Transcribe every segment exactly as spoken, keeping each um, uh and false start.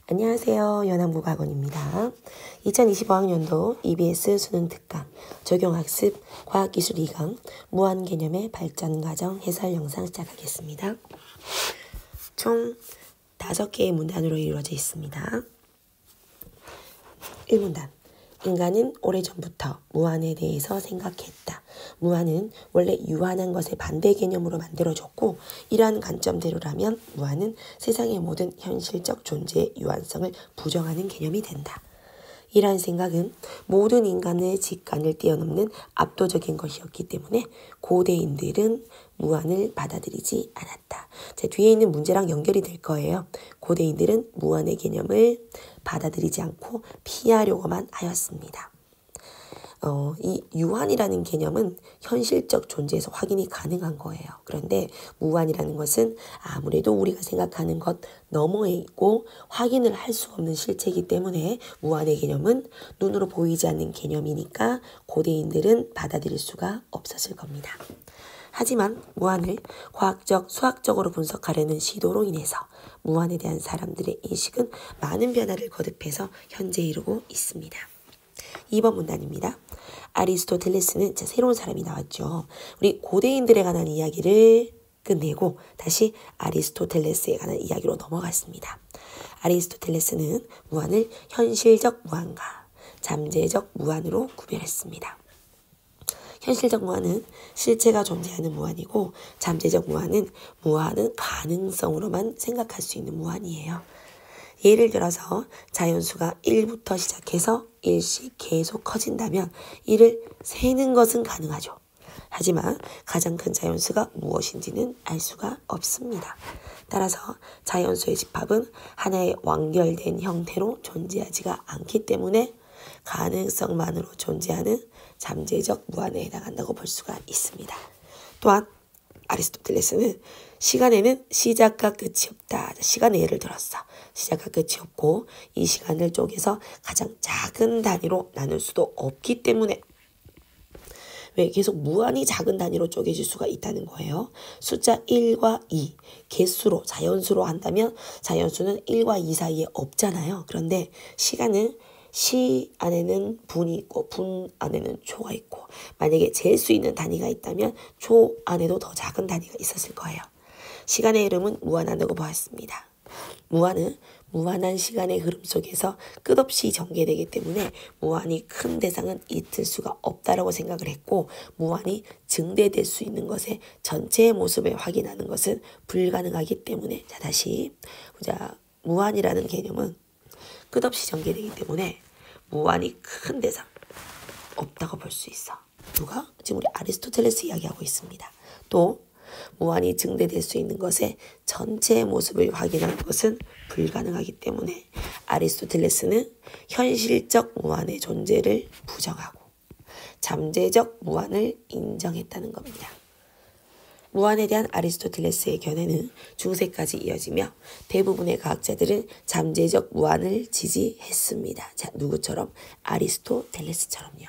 안녕하세요. 연합국악원입니다. 이천이십오 학년도 이비에스 수능 특강 적용학습 과학기술 이 강 무한개념의 발전과정 해설 영상 시작하겠습니다. 총 다섯 개의 문단으로 이루어져 있습니다. 일 문단. 인간은 오래전부터 무한에 대해서 생각했다. 무한은 원래 유한한 것의 반대 개념으로 만들어졌고 이러한 관점대로라면 무한은 세상의 모든 현실적 존재의 유한성을 부정하는 개념이 된다. 이러한 생각은 모든 인간의 직관을 뛰어넘는 압도적인 것이었기 때문에 고대인들은 무한을 받아들이지 않았다. 제 뒤에 있는 문제랑 연결이 될 거예요. 고대인들은 무한의 개념을 받아들이지 않고 피하려고만 하였습니다. 어, 이 유한이라는 개념은 현실적 존재에서 확인이 가능한 거예요. 그런데 무한이라는 것은 아무래도 우리가 생각하는 것 너머에 있고 확인을 할 수 없는 실체이기 때문에 무한의 개념은 눈으로 보이지 않는 개념이니까 고대인들은 받아들일 수가 없었을 겁니다. 하지만 무한을 과학적, 수학적으로 분석하려는 시도로 인해서 무한에 대한 사람들의 인식은 많은 변화를 거듭해서 현재 이르고 있습니다. 이 번 문단입니다. 아리스토텔레스는 새로운 사람이 나왔죠. 우리 고대인들에 관한 이야기를 끝내고 다시 아리스토텔레스에 관한 이야기로 넘어갔습니다. 아리스토텔레스는 무한을 현실적 무한과 잠재적 무한으로 구별했습니다. 현실적 무한은 실체가 존재하는 무한이고 잠재적 무한은 무한은 가능성으로만 생각할 수 있는 무한이에요. 예를 들어서 자연수가 일부터 시작해서 일씩 계속 커진다면 이를 세는 것은 가능하죠. 하지만 가장 큰 자연수가 무엇인지는 알 수가 없습니다. 따라서 자연수의 집합은 하나의 완결된 형태로 존재하지가 않기 때문에 가능성만으로 존재하는 잠재적 무한에 해당한다고 볼 수가 있습니다. 또한 아리스토텔레스는 시간에는 시작과 끝이 없다. 시간의 예를 들었어. 시작과 끝이 없고 이 시간을 쪼개서 가장 작은 단위로 나눌 수도 없기 때문에 왜 계속 무한히 작은 단위로 쪼개질 수가 있다는 거예요. 숫자 일과 이, 개수로 자연수로 한다면 자연수는 일과 이 사이에 없잖아요. 그런데 시간은 시 안에는 분이 있고 분 안에는 초가 있고 만약에 잴 수 있는 단위가 있다면 초 안에도 더 작은 단위가 있었을 거예요. 시간의 흐름은 무한하다고 보았습니다. 무한은 무한한 시간의 흐름 속에서 끝없이 전개되기 때문에 무한히 큰 대상은 있을 수가 없다라고 생각을 했고 무한히 증대될 수 있는 것의 전체의 모습을 확인하는 것은 불가능하기 때문에 자 다시 보자. 무한이라는 개념은 끝없이 전개되기 때문에 무한히 큰 대상 없다고 볼 수 있어. 누가? 지금 우리 아리스토텔레스 이야기하고 있습니다. 또 무한히 증대될 수 있는 것의 전체의 모습을 확인하는 것은 불가능하기 때문에 아리스토텔레스는 현실적 무한의 존재를 부정하고 잠재적 무한을 인정했다는 겁니다. 무한에 대한 아리스토텔레스의 견해는 중세까지 이어지며 대부분의 과학자들은 잠재적 무한을 지지했습니다. 자, 누구처럼? 아리스토텔레스처럼요.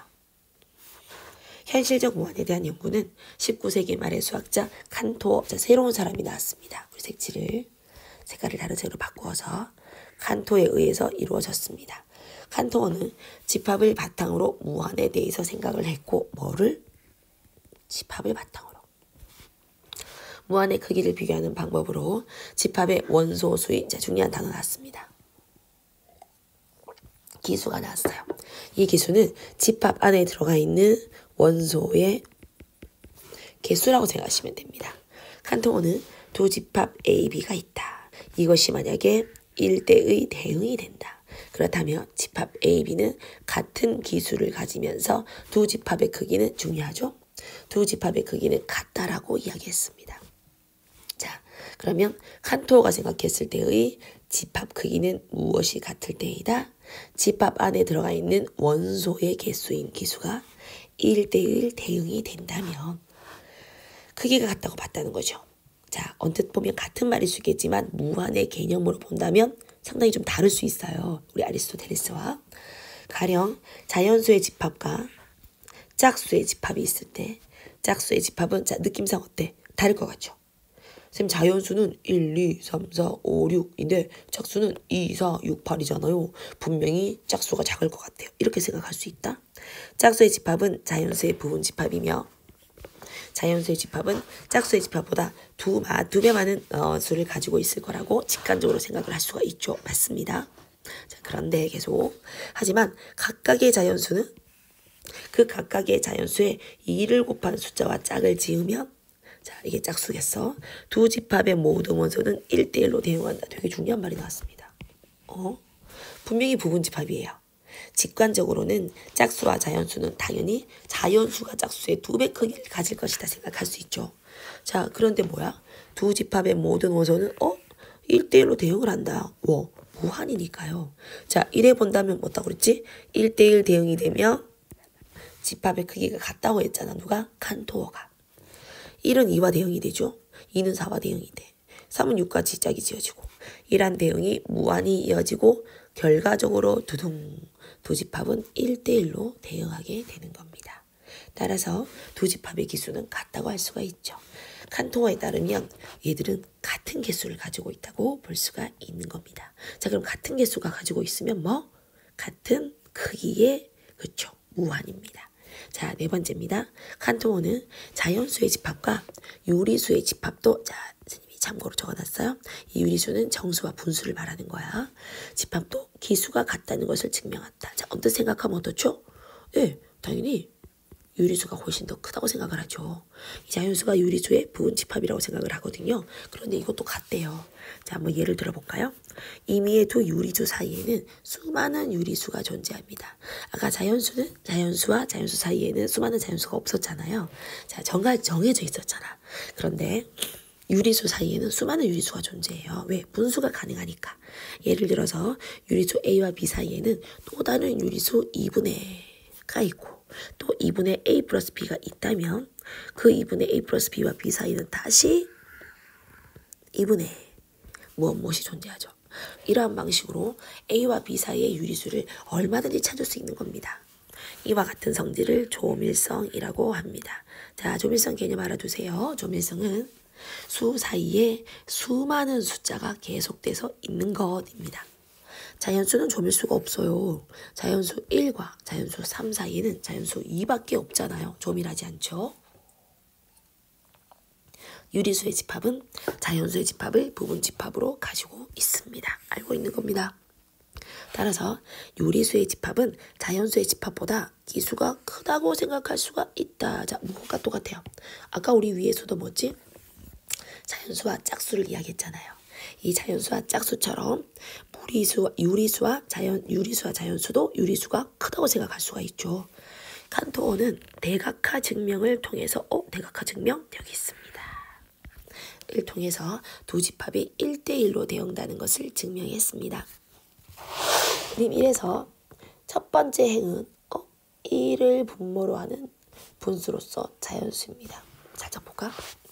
현실적 무한에 대한 연구는 십구 세기 말의 수학자 칸토어, 자, 새로운 사람이 나왔습니다. 우리 색칠을 색깔을 다른 색으로 바꾸어서 칸토에 의해서 이루어졌습니다. 칸토어는 집합을 바탕으로 무한에 대해서 생각을 했고 뭐를? 집합을 바탕으로. 무한의 크기를 비교하는 방법으로 집합의 원소 수인, 자, 중요한 단어 나왔습니다. 기수가 나왔어요. 이 기수는 집합 안에 들어가 있는 원소의 개수라고 생각하시면 됩니다. 칸토어는 두 집합 A, B가 있다. 이것이 만약에 일 대의 대응이 된다. 그렇다면 집합 A, B는 같은 기수를 가지면서 두 집합의 크기는 중요하죠. 두 집합의 크기는 같다라고 이야기했습니다. 자, 그러면 칸토어가 생각했을 때의 집합 크기는 무엇이 같을 때이다? 집합 안에 들어가 있는 원소의 개수인 기수가 일 대일 대응이 된다면 크기가 같다고 봤다는 거죠. 자, 언뜻 보면 같은 말일 수 있겠지만 무한의 개념으로 본다면 상당히 좀 다를 수 있어요. 우리 아리스토텔레스와. 가령 자연수의 집합과 짝수의 집합이 있을 때 짝수의 집합은 자, 느낌상 어때? 다를 것 같죠. 쌤 자연수는 일, 이, 삼, 사, 오, 육인데 짝수는 이, 사, 육, 팔이잖아요. 분명히 짝수가 작을 것 같아요. 이렇게 생각할 수 있다. 짝수의 집합은 자연수의 부분 집합이며 자연수의 집합은 짝수의 집합보다 두, 마, 두 배 많은 어, 수를 가지고 있을 거라고 직관적으로 생각을 할 수가 있죠. 맞습니다. 자, 그런데 계속 하지만 각각의 자연수는 그 각각의 자연수에 이를 곱한 숫자와 짝을 지으면 자 이게 짝수겠어. 두 집합의 모든 원소는 일 대 일로 대응한다. 되게 중요한 말이 나왔습니다. 어? 분명히 부분 집합이에요. 직관적으로는 짝수와 자연수는 당연히 자연수가 짝수의 두 배 크기를 가질 것이다 생각할 수 있죠. 자 그런데 뭐야? 두 집합의 모든 원소는 어? 일 대 일로 대응을 한다. 뭐 무한이니까요. 자 이래 본다면 뭐다고 그랬지? 일 대 일 대응이 되면 집합의 크기가 같다고 했잖아. 누가? 칸토어가. 일은 이와 대응이 되죠. 이는 사와 대응이 돼. 삼은 육과 짝이 지어지고 일한 대응이 무한히 이어지고 결과적으로 두둥 두 집합은 일 대 일로 대응하게 되는 겁니다. 따라서 두 집합의 기수는 같다고 할 수가 있죠. 칸토어에 따르면 얘들은 같은 개수를 가지고 있다고 볼 수가 있는 겁니다. 자 그럼 같은 개수가 가지고 있으면 뭐? 같은 크기의 그쵸 무한입니다. 자, 네 번째입니다. 칸토어는 자연수의 집합과 유리수의 집합도 자, 선생님이 참고로 적어놨어요. 이 유리수는 정수와 분수를 말하는 거야. 집합도 기수가 같다는 것을 증명한다. 자, 언뜻 생각하면 어떻죠? 예, 당연히 유리수가 훨씬 더 크다고 생각을 하죠. 이 자연수가 유리수의 부분 집합이라고 생각을 하거든요. 그런데 이것도 같대요. 자, 한번 예를 들어볼까요? 임의의 두 유리수 사이에는 수많은 유리수가 존재합니다. 아까 자연수는 자연수와 자연수 사이에는 수많은 자연수가 없었잖아요. 자, 정가 정해져 있었잖아. 그런데 유리수 사이에는 수많은 유리수가 존재해요. 왜? 분수가 가능하니까. 예를 들어서 유리수 A와 B 사이에는 또 다른 유리수 이분의 가 있고 또 이분의 A 플러스 B가 있다면 그 이분의 A 플러스 B와 B 사이는 다시 이분의 무엇 무엇이 존재하죠. 이러한 방식으로 A와 B 사이의 유리수를 얼마든지 찾을 수 있는 겁니다. 이와 같은 성질을 조밀성이라고 합니다. 자, 조밀성 개념 알아두세요. 조밀성은 수 사이에 수많은 숫자가 계속돼서 있는 것입니다. 자연수는 조밀수가 없어요. 자연수 일과 자연수 삼 사이에는 자연수 이밖에 없잖아요. 조밀하지 않죠. 유리수의 집합은 자연수의 집합을 부분 집합으로 가지고 있습니다. 알고 있는 겁니다. 따라서 유리수의 집합은 자연수의 집합보다 기수가 크다고 생각할 수가 있다. 자, 뭐가 똑같아요. 아까 우리 위에서도 뭐지? 자연수와 짝수를 이야기했잖아요. 이 자연수와 짝수처럼 무리수와 유리수와 자연 유리수와 자연수도 유리수가 크다고 생각할 수가 있죠. 칸토어는 대각화 증명을 통해서 어 대각화 증명 여기 있습니다. 을 통해서 두 집합이 일 대 일로 대응한다는 것을 증명했습니다. 그림 일에서 첫 번째 행은 어 일을 분모로 하는 분수로서 자연수입니다. 살짝 볼까?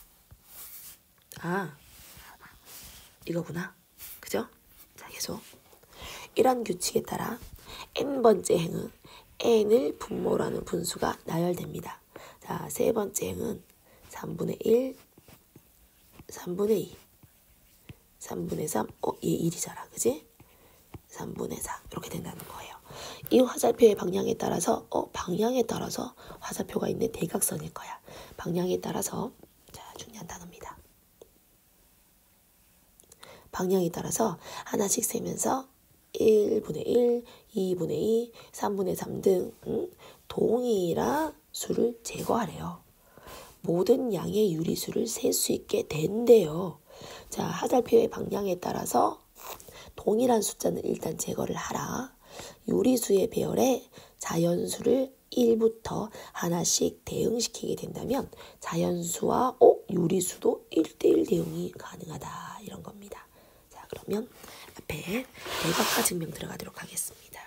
아 이거구나. 그죠? 자, 계속. 이런 규칙에 따라 n번째 행은 n을 분모로 하는 분수가 나열됩니다. 자, 세 번째 행은 삼분의 일, 삼분의 이, 삼분의 삼, 어, 얘 일이잖아. 그지? 삼분의 사. 이렇게 된다는 거예요. 이 화살표의 방향에 따라서, 어, 방향에 따라서 화살표가 있는 대각선일 거야. 방향에 따라서, 자, 중요한 단어입니다. 방향에 따라서 하나씩 세면서 일분의 일, 이분의 이, 삼분의 삼 등 음, 동일한 수를 제거하래요. 모든 양의 유리수를 셀 수 있게 된대요. 자, 화살표의 방향에 따라서 동일한 숫자는 일단 제거를 하라. 유리수의 배열에 자연수를 일부터 하나씩 대응시키게 된다면 자연수와 어, 유리수도 일 대 일 대응이 가능하다. 이런 겁니다. 자, 그러면 앞에 대각화 증명 들어가도록 하겠습니다.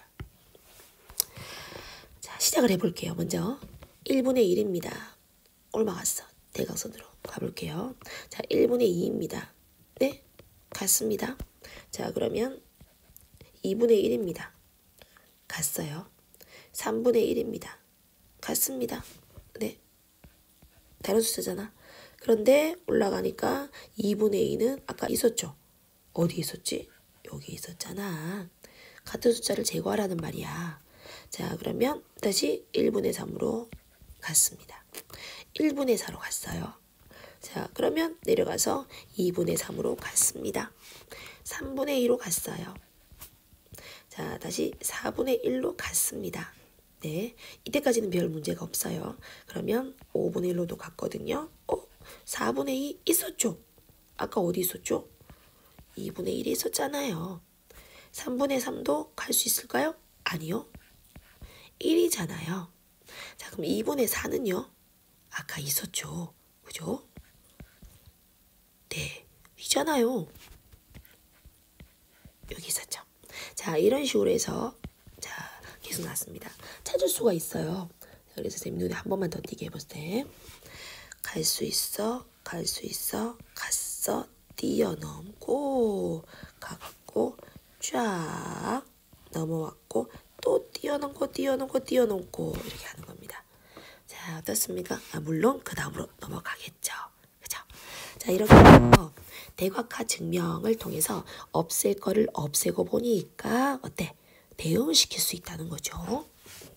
자, 시작을 해볼게요. 먼저 일분의 일입니다. 올라갔어. 대각선으로 가볼게요. 자, 일분의 이입니다. 네? 같습니다. 자, 그러면 이분의 일입니다. 같어요. 삼분의 일입니다. 같습니다. 네. 다른 숫자잖아. 그런데 올라가니까 이분의 이는 아까 있었죠? 어디 있었지? 여기 있었잖아. 같은 숫자를 제거하라는 말이야. 자, 그러면 다시 일분의 삼으로 갔습니다. 일분의 사로 갔어요. 자, 그러면 내려가서 이분의 삼으로 갔습니다. 삼분의 이로 갔어요. 자, 다시 사분의 일로 갔습니다. 네, 이때까지는 별 문제가 없어요. 그러면 오분의 일로도 갔거든요. 어? 사분의 이 있었죠? 아까 어디 있었죠? 이분의 일이 있었잖아요. 삼분의 삼도 갈 수 있을까요? 아니요. 일이잖아요. 자, 그럼 이분의 사는요? 아까 있었죠. 그죠? 네, 있잖아요. 여기 있었죠. 자, 이런 식으로 해서 자, 계속 나왔습니다. 찾을 수가 있어요. 그래서 선생님 눈에 한 번만 더 띄게 해보세요. 갈 수 있어, 갈 수 있어, 갔어, 뛰어넘고, 가갖고, 쫙 넘어왔고, 또 뛰어넘고, 뛰어넘고, 뛰어넘고 이렇게 하는 겁니다. 자, 어떻습니까? 아, 물론 그 다음으로 넘어가겠죠. 그죠? 자, 이렇게 해서 대각화 증명을 통해서 없앨 거를 없애고 보니까 어때? 대응시킬 수 있다는 거죠.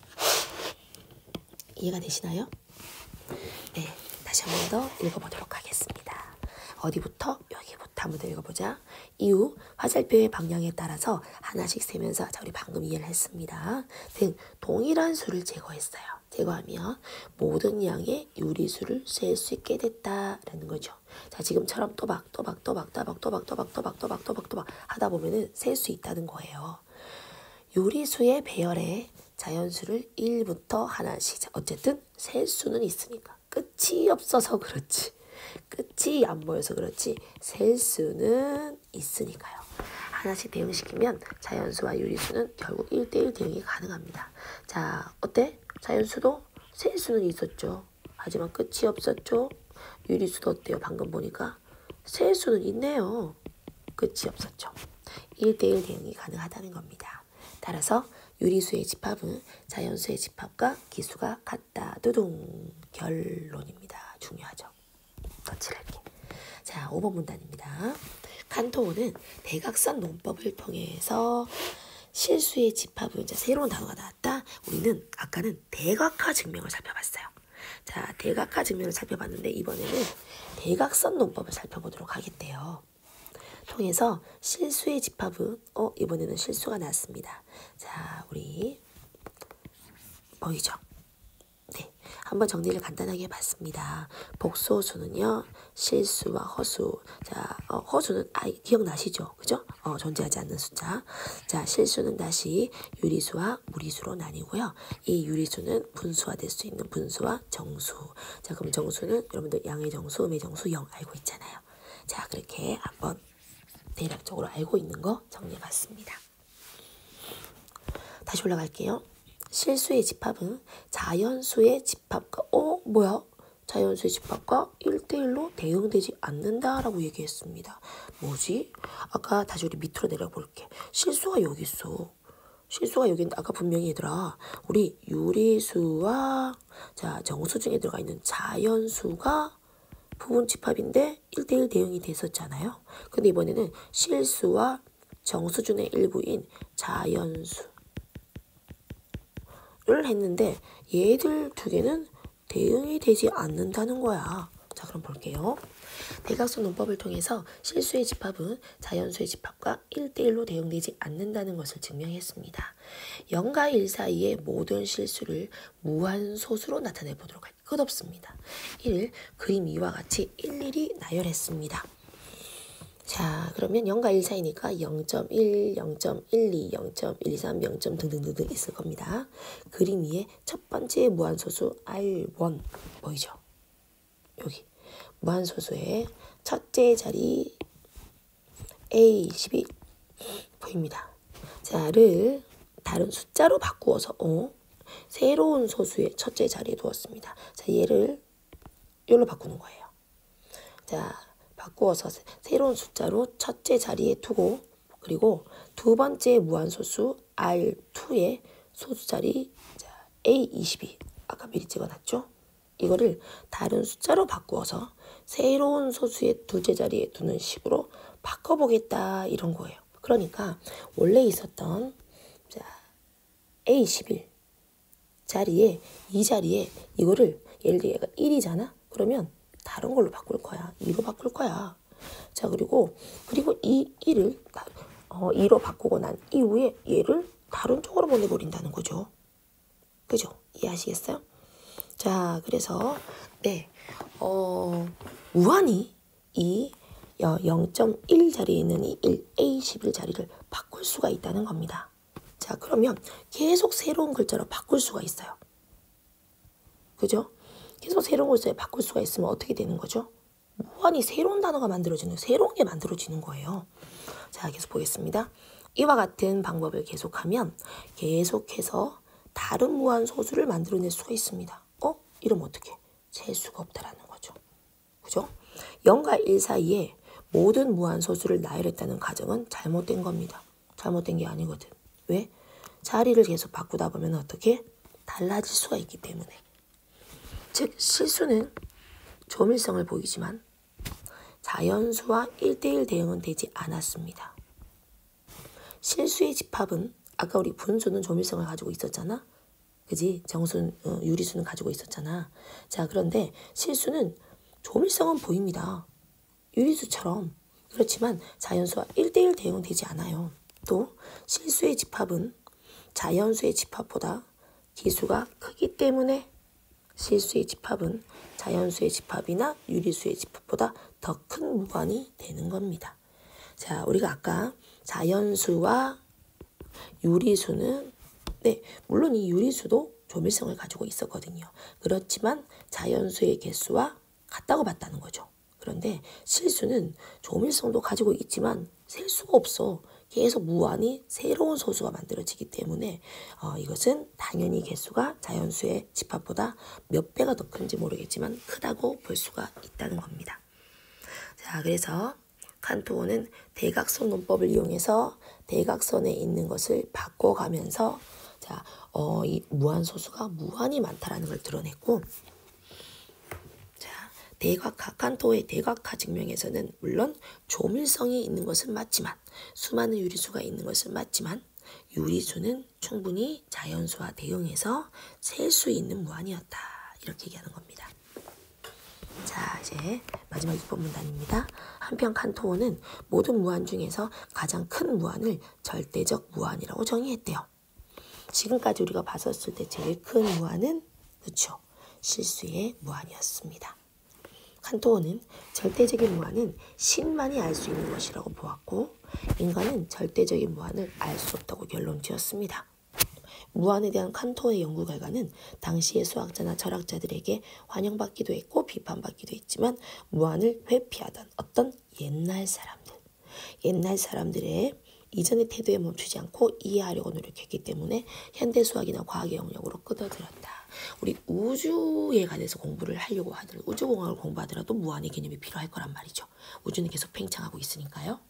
이해가 되시나요? 네, 다시 한 번 더 읽어보도록 하겠습니다. 어디부터? 여기부터 한번 더 읽어보자. 이후 화살표의 방향에 따라서 하나씩 세면서 자, 우리 방금 이해를 했습니다. 등 동일한 수를 제거했어요. 제거하면 모든 양의 유리수를 셀 수 있게 됐다라는 거죠. 자, 지금처럼 또박 또박 또박 또박 또박 또박 또박 또박 또박 또박 하다 보면은 셀 수 있다는 거예요. 유리수의 배열에 자연수를 일부터 하나씩, 어쨌든 셀 수는 있으니까 끝이 없어서 그렇지, 끝이 안 보여서 그렇지 셀 수는 있으니까요. 하나씩 대응시키면 자연수와 유리수는 결국 일 대 일 대응이 가능합니다. 자, 어때? 자연수도 셀 수는 있었죠. 하지만 끝이 없었죠. 유리수도 어때요? 방금 보니까 셀 수는 있네요. 끝이 없었죠. 일 대 일 대응이 가능하다는 겁니다. 따라서 유리수의 집합은 자연수의 집합과 기수가 같다. 두둥. 결론입니다. 중요하죠. 거칠게. 자, 오 번 문단입니다. 칸토어는 대각선 논법을 통해서 실수의 집합을, 이제 새로운 단어가 나왔다. 우리는 아까는 대각화 증명을 살펴봤어요. 자, 대각화 증명을 살펴봤는데 이번에는 대각선 논법을 살펴보도록 하겠대요. 통해서 실수의 집합은 어 이번에는 실수가 나왔습니다. 자, 우리 보이죠? 네, 한번 정리를 간단하게 해봤습니다. 복소수는요, 실수와 허수. 자, 어, 허수는 아 기억나시죠? 그죠? 어, 존재하지 않는 숫자. 자, 실수는 다시 유리수와 무리수로 나뉘고요. 이 유리수는 분수화될 수 있는 분수와 정수. 자, 그럼 정수는 여러분들 양의 정수, 음의 정수 영 알고 있잖아요. 자, 그렇게 한번 대략적으로 알고 있는 거 정리해봤습니다. 다시 올라갈게요. 실수의 집합은 자연수의 집합과 어? 뭐야? 자연수의 집합과 일 대 일로 대응되지 않는다라고 얘기했습니다. 뭐지? 아까 다시 우리 밑으로 내려볼게. 실수가 여기 있어. 실수가 여기 있는데 아까 분명히 얘들아 우리 유리수와 자 정수 중에 들어가 있는 자연수가 부분 집합인데 일 대 일 대응이 됐었잖아요. 근데 이번에는 실수와 정수 중의 일부인 자연수를 했는데 얘들 두 개는 대응이 되지 않는다는 거야. 자, 그럼 볼게요. 대각선 논법을 통해서 실수의 집합은 자연수의 집합과 일 대 일로 대응되지 않는다는 것을 증명했습니다. 영과 일 사이의 모든 실수를 무한소수로 나타내 보도록 할게요. 끝없습니다. 일, 그림 이와 같이 일일이 나열했습니다. 자, 그러면 영과 일 사이니까 영 점 일, 영 점 일이, 영 점 일이삼, 영 점 등등등등 있을 겁니다. 그림 위에 첫 번째 무한소수 알 원 보이죠? 여기 무한소수의 첫째 자리 에이 십이 보입니다. 자를 다른 숫자로 바꾸어서 어? 새로운 소수의 첫째 자리에 두었습니다. 자, 얘를 이걸로 바꾸는 거예요. 자, 바꾸어서 새로운 숫자로 첫째 자리에 두고 그리고 두 번째 무한소수 알 투의 소수 자리 자, 에이 이십이 아까 미리 찍어놨죠? 이거를 다른 숫자로 바꾸어서 새로운 소수의 둘째 자리에 두는 식으로 바꿔보겠다 이런 거예요. 그러니까 원래 있었던 자, 에이 십일 자리에 이 자리에 이거를 예를 들어 얘가 일이잖아. 그러면 다른 걸로 바꿀 거야. 이로 바꿀 거야. 자 그리고 그리고 이 일을 어, 이로 바꾸고 난 이후에 얘를 다른 쪽으로 보내버린다는 거죠. 그죠? 이해하시겠어요? 자 그래서 네 어, 무한히 이 영 점 일 자리에 있는 이 일, 에이 십일 자리를 바꿀 수가 있다는 겁니다. 자 그러면 계속 새로운 글자로 바꿀 수가 있어요. 그죠? 계속 새로운 글자에 바꿀 수가 있으면 어떻게 되는 거죠? 무한히 새로운 단어가 만들어지는 새로운 게 만들어지는 거예요. 자 계속 보겠습니다. 이와 같은 방법을 계속하면 계속해서 다른 무한 소수를 만들어낼 수가 있습니다. 어? 이러면 어떻게? 셀 수가 없다라는 거죠. 그죠? 영과 일 사이에 모든 무한 소수를 나열했다는 가정은 잘못된 겁니다. 잘못된 게 아니거든. 왜? 자리를 계속 바꾸다 보면 어떻게? 달라질 수가 있기 때문에. 즉 실수는 조밀성을 보이지만 자연수와 일 대일 대응은 되지 않았습니다. 실수의 집합은 아까 우리 분수는 조밀성을 가지고 있었잖아. 그지? 정수는 어, 유리수는 가지고 있었잖아. 자 그런데 실수는 조밀성은 보입니다. 유리수처럼. 그렇지만 자연수와 일 대일 대응은 되지 않아요. 또 실수의 집합은 자연수의 집합보다 기수가 크기 때문에 실수의 집합은 자연수의 집합이나 유리수의 집합보다 더 큰 무한이 되는 겁니다. 자, 우리가 아까 자연수와 유리수는 네, 물론 이 유리수도 조밀성을 가지고 있었거든요. 그렇지만 자연수의 개수와 같다고 봤다는 거죠. 그런데 실수는 조밀성도 가지고 있지만 셀 수가 없어. 계속 무한히 새로운 소수가 만들어지기 때문에 어, 이것은 당연히 개수가 자연수의 집합보다 몇 배가 더 큰지 모르겠지만 크다고 볼 수가 있다는 겁니다. 자, 그래서 칸토어는 대각선 논법을 이용해서 대각선에 있는 것을 바꿔가면서 자, 어, 이 무한소수가 무한히 많다라는 걸 드러냈고 자, 대각화, 칸토어의 대각화 증명에서는 물론 조밀성이 있는 것은 맞지만 수많은 유리수가 있는 것은 맞지만 유리수는 충분히 자연수와 대응해서 셀 수 있는 무한이었다. 이렇게 얘기하는 겁니다. 자, 이제 마지막 육 번 문단입니다. 한편 칸토어는 모든 무한 중에서 가장 큰 무한을 절대적 무한이라고 정의했대요. 지금까지 우리가 봤었을 때 제일 큰 무한은 그렇죠. 실수의 무한이었습니다. 칸토어는 절대적인 무한은 신만이 알 수 있는 것이라고 보았고 인간은 절대적인 무한을 알 수 없다고 결론 지었습니다. 무한에 대한 칸토어의 연구 결과는 당시의 수학자나 철학자들에게 환영받기도 했고 비판받기도 했지만 무한을 회피하던 어떤 옛날 사람들, 옛날 사람들의 이전의 태도에 멈추지 않고 이해하려고 노력했기 때문에 현대 수학이나 과학의 영역으로 끌어들였다. 우리 우주에 관해서 공부를 하려고 하더라도 우주공학을 공부하더라도 무한의 개념이 필요할 거란 말이죠. 우주는 계속 팽창하고 있으니까요.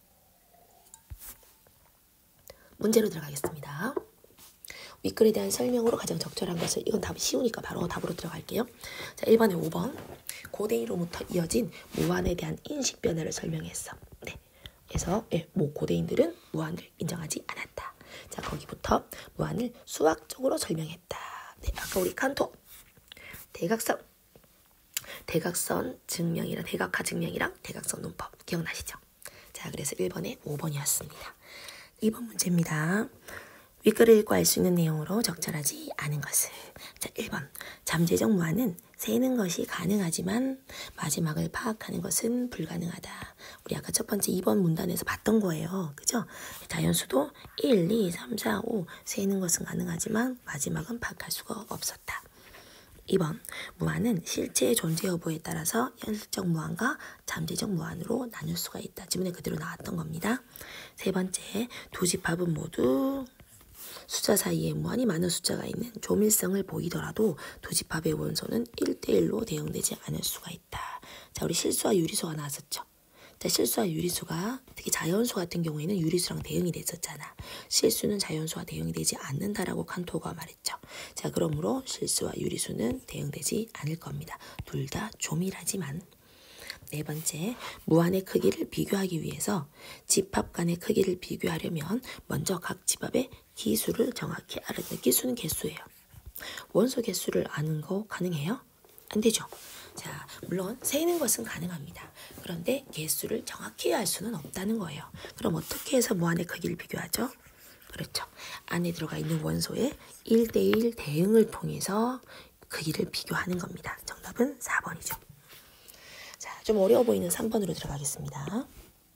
문제로 들어가겠습니다. 윗글에 대한 설명으로 가장 적절한 것을 이건 답이 쉬우니까 바로 답으로 들어갈게요. 자, 일 번에 오 번 고대인으로부터 이어진 무한에 대한 인식 변화를 설명했어. 네. 그래서 예, 뭐 고대인들은 무한을 인정하지 않았다. 자, 거기부터 무한을 수학적으로 설명했다. 네, 아까 우리 칸토 대각선 대각선 증명이랑 대각화 증명이랑 대각선 논법 기억나시죠? 자, 그래서 일 번에 오 번이었습니다. 이 번 문제입니다. 윗글을 읽고 알 수 있는 내용으로 적절하지 않은 것을. 자, 일 번 잠재적 무한은 세는 것이 가능하지만 마지막을 파악하는 것은 불가능하다. 우리 아까 첫 번째 이 번 문단에서 봤던 거예요. 그죠? 자연수도 일, 이, 삼, 사, 오 세는 것은 가능하지만 마지막은 파악할 수가 없었다. 이 번 무한은 실체의 존재 여부에 따라서 현실적 무한과 잠재적 무한으로 나눌 수가 있다. 지문에 그대로 나왔던 겁니다. 세 번째 두 집합은 모두 숫자 사이에 무한히 많은 숫자가 있는 조밀성을 보이더라도 두 집합의 원소는 일 대 일로 대응되지 않을 수가 있다. 자, 우리 실수와 유리수가 나왔었죠. 자, 실수와 유리수가 특히 자연수 같은 경우에는 유리수랑 대응이 됐었잖아. 실수는 자연수와 대응이 되지 않는다라고 칸토어가 말했죠. 자, 그러므로 실수와 유리수는 대응되지 않을 겁니다. 둘 다 조밀하지만 네 번째, 무한의 크기를 비교하기 위해서 집합 간의 크기를 비교하려면 먼저 각 집합의 기수를 정확히 알아야 돼. 기수는 개수예요. 원소 개수를 아는 거 가능해요? 안 되죠. 자, 물론 세는 것은 가능합니다. 그런데 개수를 정확히 알 수는 없다는 거예요. 그럼 어떻게 해서 무한의 크기를 비교하죠? 그렇죠. 안에 들어가 있는 원소의 일 대 일 대응을 통해서 크기를 비교하는 겁니다. 정답은 사 번이죠. 자, 좀 어려워 보이는 삼 번으로 들어가겠습니다.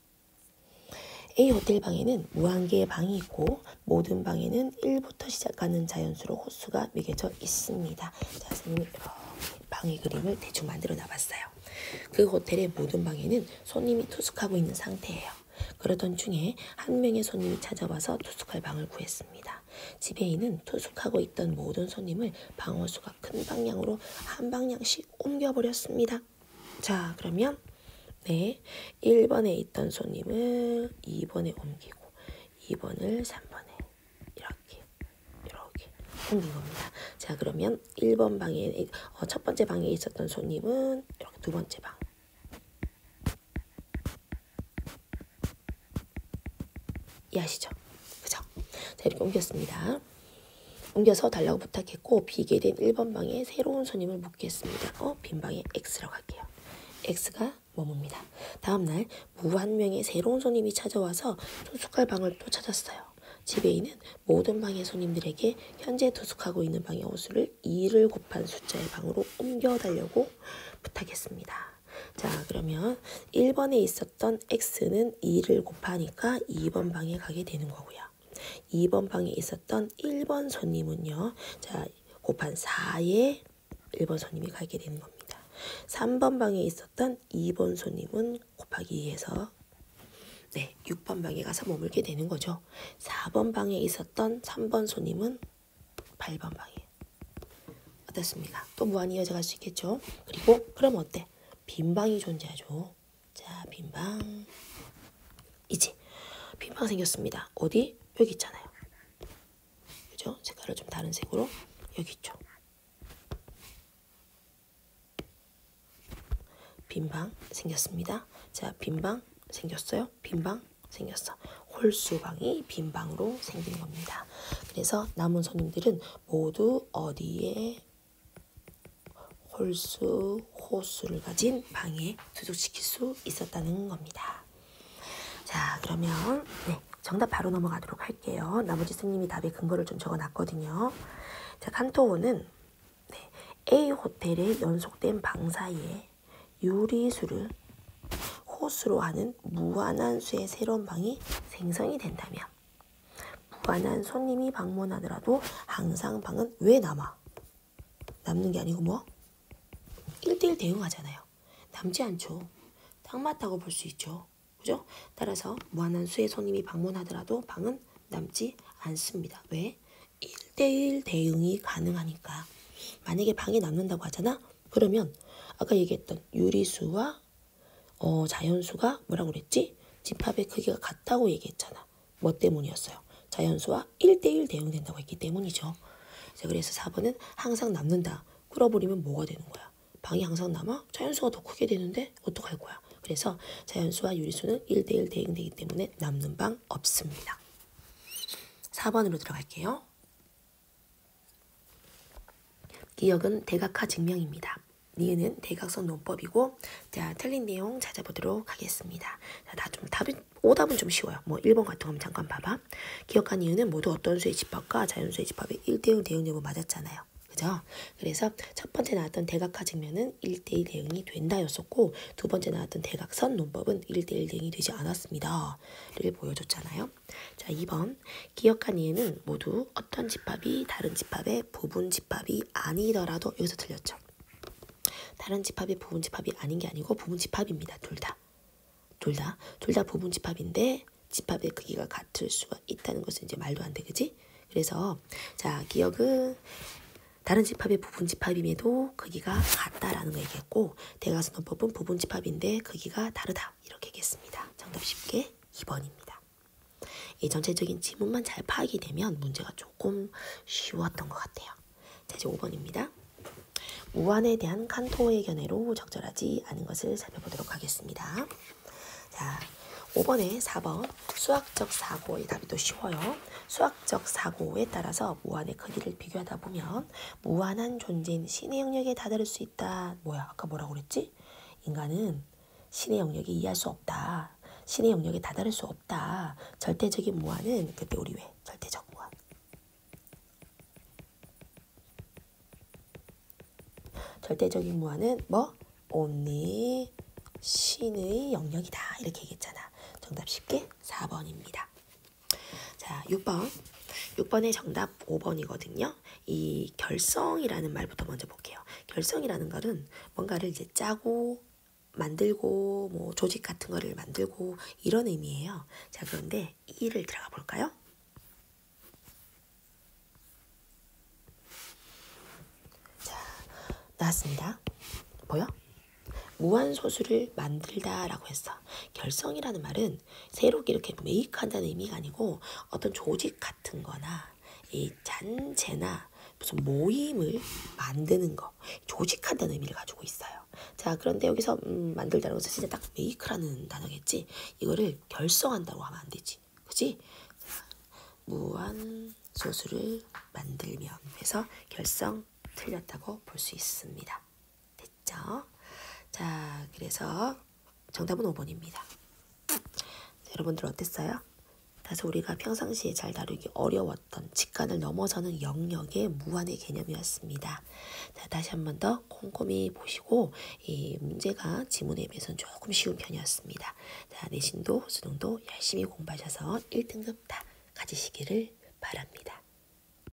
A 호텔 방에는 무한 개의 방이 있고 모든 방에는 일부터 시작하는 자연수로 호수가 매겨져 있습니다. 자, 선생님이 이렇게 방의 그림을 대충 만들어 놔봤어요. 그 호텔의 모든 방에는 손님이 투숙하고 있는 상태예요. 그러던 중에 한 명의 손님이 찾아와서 투숙할 방을 구했습니다. 지배인은 투숙하고 있던 모든 손님을 방 호수가 큰 방향으로 한 방향씩 옮겨버렸습니다. 자, 그러면 네, 일 번에 있던 손님을 이 번에 옮기고 이 번을 삼 번에 이렇게 이렇게 옮긴 겁니다. 자, 그러면 일 번 방에 어, 첫 번째 방에 있었던 손님은 이렇게 두 번째 방 이해하시죠? 그죠? 자, 이렇게 옮겼습니다. 옮겨서 달라고 부탁했고 비게 된 일 번 방에 새로운 손님을 묵겠습니다. 어, 빈 방에 X라고 할게요. X가 머뭅니다. 다음날 무한 명의 새로운 손님이 찾아와서 투숙할 방을 또 찾았어요. 지배인은 모든 방의 손님들에게 현재 투숙하고 있는 방의 호수를 이를 곱한 숫자의 방으로 옮겨달라고 부탁했습니다. 자, 그러면 일 번에 있었던 X는 이를 곱하니까 이 번 방에 가게 되는 거고요. 이 번 방에 있었던 일 번 손님은요. 자, 곱한 사에 일 번 손님이 가게 되는 겁니다. 삼 번 방에 있었던 이 번 손님은 곱하기 이에서 네, 육 번 방에 가서 머물게 되는 거죠. 사 번 방에 있었던 삼 번 손님은 팔 번 방에. 어떻습니까? 또 무한히 이어져갈 수 있겠죠. 그리고 그럼 어때? 빈 방이 존재하죠. 자, 빈 방. 이제 빈 방 생겼습니다. 어디? 여기 있잖아요. 그죠? 색깔을 좀 다른 색으로 여기 있죠. 빈방 생겼습니다. 자, 빈방 생겼어요. 빈방 생겼어. 홀수방이 빈방으로 생긴 겁니다. 그래서 남은 손님들은 모두 어디에 홀수, 호수를 가진 방에 투숙시킬 수 있었다는 겁니다. 자, 그러면 네, 정답 바로 넘어가도록 할게요. 나머지 선생님이 답의 근거를 좀 적어놨거든요. 자, 칸토호는 네, A 호텔의 연속된 방 사이에 유리수를 호수로 하는 무한한 수의 새로운 방이 생성이 된다면 무한한 손님이 방문하더라도 항상 방은 왜 남아? 남는 게 아니고 뭐? 일 대 일 대응하잖아요. 남지 않죠. 딱 맞다고 볼 수 있죠. 그죠? 따라서 무한한 수의 손님이 방문하더라도 방은 남지 않습니다. 왜? 일 대 일 대응이 가능하니까. 만약에 방이 남는다고 하잖아? 그러면 아까 얘기했던 유리수와 어, 자연수가 뭐라고 그랬지? 집합의 크기가 같다고 얘기했잖아. 뭐 때문이었어요? 자연수와 일 대 일 대응된다고 했기 때문이죠. 자, 그래서 사 번은 항상 남는다. 끌어버리면 뭐가 되는 거야? 방이 항상 남아? 자연수가 더 크게 되는데 어떡할 거야? 그래서 자연수와 유리수는 일 대 일 대응되기 때문에 남는 방 없습니다. 사 번으로 들어갈게요. 기억은 대각화 증명입니다. 니은은 대각선 논법이고, 자, 틀린 내용 찾아보도록 하겠습니다. 자, 다 좀 답이 오답은 좀 쉬워요. 뭐 일 번 같은 거 잠깐 봐봐. 기억과 니은은 모두 어떤 수의 집합과 자연수의 집합의 일 대 일 대응되고 맞았잖아요. 그죠? 그래서 첫 번째 나왔던 대각화 증명은 일 대 일 대응이 된다였었고, 두 번째 나왔던 대각선 논법은 일 대 일 대응이 되지 않았습니다. 를 보여줬잖아요. 자, 이 번 기억과 니은은 모두 어떤 집합이 다른 집합의 부분 집합이 아니더라도 여기서 틀렸죠. 다른 집합이 부분 집합이 아닌 게 아니고 부분 집합입니다. 둘 다. 둘 다. 둘 다 부분 집합인데 집합의 크기가 같을 수가 있다는 것은 이제 말도 안 돼. 그지? 그래서 자, 기억은 다른 집합의 부분 집합임에도 크기가 같다라는 거 얘기했고, 대각선 논법은 부분 집합인데 크기가 다르다. 이렇게 얘기했습니다. 정답 쉽게 이 번입니다. 이 전체적인 지문만 잘 파악이 되면 문제가 조금 쉬웠던 것 같아요. 자, 이제 오 번입니다. 무한에 대한 칸토의 견해로 적절하지 않은 것을 살펴보도록 하겠습니다. 자, 오 번에 사 번 수학적 사고의 답이 또 쉬워요. 수학적 사고에 따라서 무한의 크기를 비교하다 보면 무한한 존재인 신의 영역에 다다를 수 있다. 뭐야? 아까 뭐라고 그랬지? 인간은 신의 영역에 이해할 수 없다. 신의 영역에 다다를 수 없다. 절대적인 무한은 그때 우리 왜? 절대적 무한. 절대적인 무한은 뭐? only 신의 영역이다. 이렇게 얘기했잖아. 정답 쉽게 사 번입니다. 자, 육 번. 육 번의 정답 오 번이거든요. 이 결성이라는 말부터 먼저 볼게요. 결성이라는 말은 뭔가를 이제 짜고 만들고 뭐 조직 같은 거를 만들고 이런 의미예요. 자, 그런데 이를 들어가 볼까요? 자, 나왔습니다. 보여? 무한소수를 만들다라고 했어. 결성이라는 말은 새롭게 이렇게 메이크한다는 의미가 아니고 어떤 조직 같은 거나 이 잔재나 무슨 모임을 만드는 거, 조직한다는 의미를 가지고 있어요. 자, 그런데 여기서 음, 만들다는 것은 진짜 딱 메이크라는 단어겠지. 이거를 결성한다고 하면 안 되지. 그치? 무한소수를 만들면 해서 결성 틀렸다고 볼 수 있습니다. 됐죠? 자, 그래서 정답은 오 번입니다. 자, 여러분들 어땠어요? 다소 우리가 평상시에 잘 다루기 어려웠던 직관을 넘어서는 영역의 무한의 개념이었습니다. 자, 다시 한 번 더 꼼꼼히 보시고 이 문제가 지문에 비해서는 조금 쉬운 편이었습니다. 자, 내신도 수능도 열심히 공부하셔서 일 등급 다 가지시기를 바랍니다.